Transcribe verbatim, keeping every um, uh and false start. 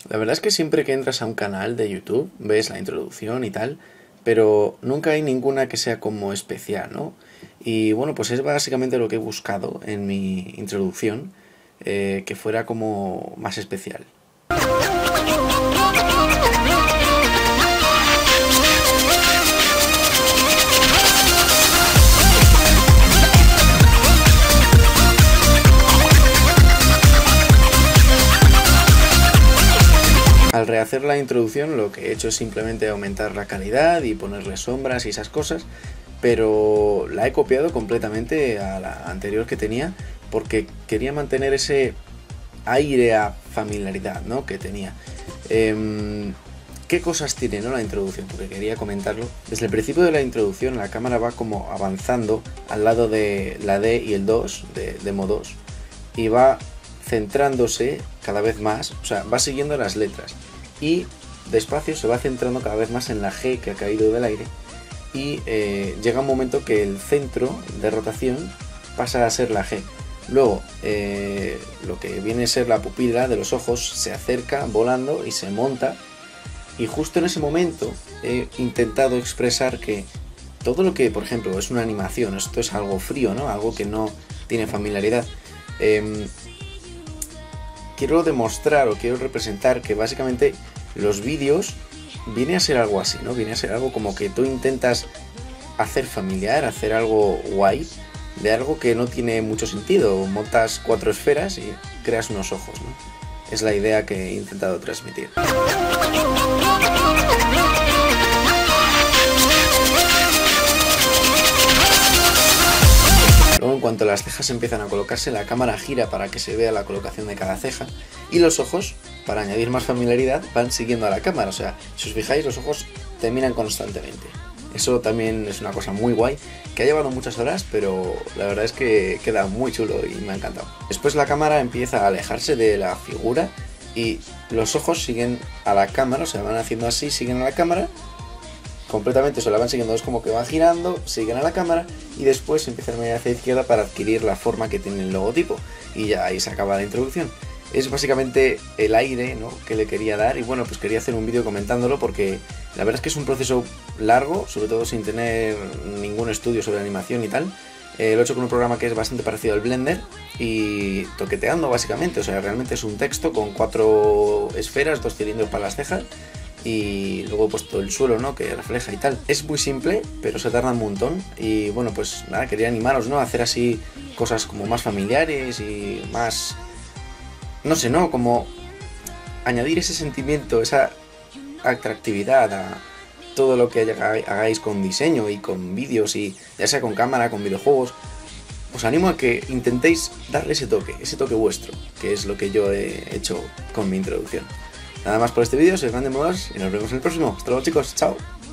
La verdad es que siempre que entras a un canal de YouTube ves la introducción y tal, pero nunca hay ninguna que sea como especial, ¿no? Y bueno, pues es básicamente lo que he buscado en mi introducción, eh, que fuera como más especial. Al rehacer la introducción lo que he hecho es simplemente aumentar la calidad y ponerle sombras y esas cosas, pero la he copiado completamente a la anterior que tenía porque quería mantener ese aire a familiaridad, ¿no?, que tenía. Eh, ¿Qué cosas tiene, no, la introducción? Porque quería comentarlo. Desde el principio de la introducción la cámara va como avanzando al lado de la D y el dos, de Demo dos, y va centrándose cada vez más, o sea, va siguiendo las letras y despacio se va centrando cada vez más en la G que ha caído del aire y eh, llega un momento que el centro de rotación pasa a ser la G. Luego eh, lo que viene a ser la pupila de los ojos se acerca volando y se monta, y justo en ese momento he intentado expresar que todo lo que, por ejemplo, es una animación, esto es algo frío, ¿no?, algo que no tiene familiaridad. eh, Quiero demostrar o quiero representar que básicamente los vídeos viene a ser algo así, ¿no? Viene a ser algo como que tú intentas hacer familiar, hacer algo guay, de algo que no tiene mucho sentido. Montas cuatro esferas y creas unos ojos, ¿no? Es la idea que he intentado transmitir. Luego, en cuanto las cejas empiezan a colocarse, la cámara gira para que se vea la colocación de cada ceja, y los ojos, para añadir más familiaridad, van siguiendo a la cámara. O sea, si os fijáis, los ojos te miran constantemente. Eso también es una cosa muy guay, que ha llevado muchas horas, pero la verdad es que queda muy chulo y me ha encantado. Después la cámara empieza a alejarse de la figura y los ojos siguen a la cámara, o sea, van haciendo así, siguen a la cámara completamente, se la van siguiendo, es como que van girando, siguen a la cámara y después empiezan a mirar hacia la izquierda para adquirir la forma que tiene el logotipo, y ya ahí se acaba la introducción. Es básicamente el aire, ¿no?, que le quería dar, y bueno, pues quería hacer un vídeo comentándolo porque la verdad es que es un proceso largo, sobre todo sin tener ningún estudio sobre animación y tal. Eh, lo he hecho con un programa que es bastante parecido al Blender y toqueteando básicamente, o sea, realmente es un texto con cuatro esferas, dos cilindros para las cejas, y luego he puesto el suelo, ¿no?, que refleja y tal. Es muy simple, pero se tarda un montón, y bueno, pues nada, quería animaros, ¿no?, a hacer así cosas como más familiares y más, no sé, ¿no?, como añadir ese sentimiento, esa atractividad a todo lo que hagáis con diseño y con vídeos, y ya sea con cámara, con videojuegos. Os animo a que intentéis darle ese toque, ese toque vuestro, que es lo que yo he hecho con mi introducción. Nada más por este vídeo, soy Fran de Modas y nos vemos en el próximo. Hasta luego, chicos, chao.